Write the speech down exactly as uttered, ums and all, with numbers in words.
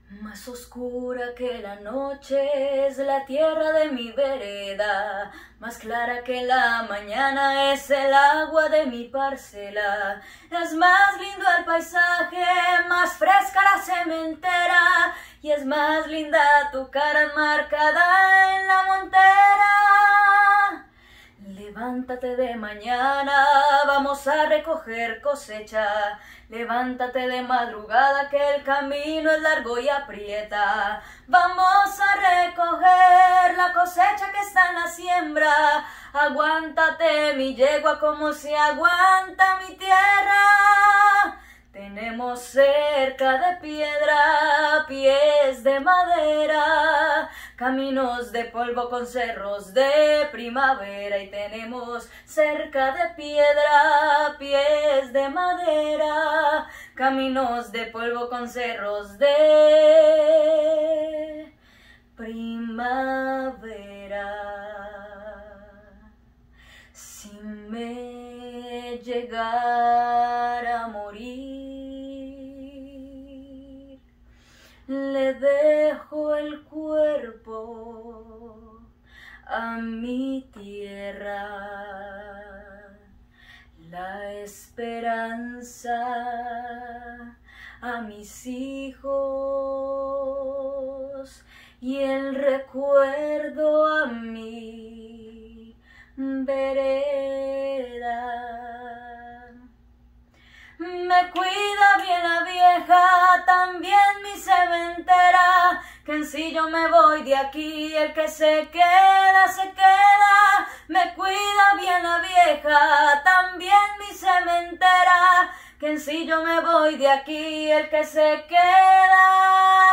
Más oscura que la noche es la tierra de mi vereda, más clara que la mañana es el agua de mi parcela. Es más lindo el paisaje, más fresca la cementera, y es más linda tu cara enmarcada en la montera. Levántate de mañana, vamos a recoger cosecha. Levántate de madrugada que el camino es largo y aprieta. Vamos a recoger la cosecha que está en la siembra. Aguántate mi yegua como se aguanta mi tierra. Tenemos cerca de piedra, pies de madera, caminos de polvo con cerros de primavera. Y tenemos cerca de piedra, pies de madera, caminos de polvo con cerros de primavera. Si me llegara a morir, le dejo el cuerpo a mi tierra, la esperanza a mis hijos y el recuerdo a mi vereda. Me cuida bien la vieja, también mi cementera, que en sí yo me voy de aquí, el que se queda, se queda. Me cuida bien la vieja, también mi cementera, que en sí yo me voy de aquí, el que se queda.